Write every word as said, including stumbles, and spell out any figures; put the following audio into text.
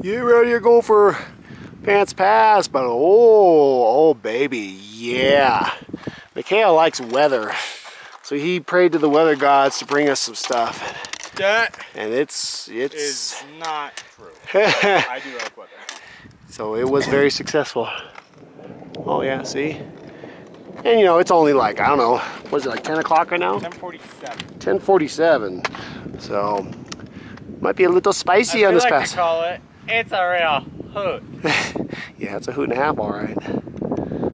Get ready to go for Pants Pass, but oh, oh baby, yeah. Mikhail likes weather, so he prayed to the weather gods to bring us some stuff. That and it's it's is not true. I do like weather. So it was very successful. Oh yeah, see? And you know, it's only like, I don't know, what is it, like ten o'clock right now? ten forty-seven. ten forty-seven. So, might be a little spicy As on we this like pass. to call it, it's a real hoot. Yeah, it's a hoot and a half, all right.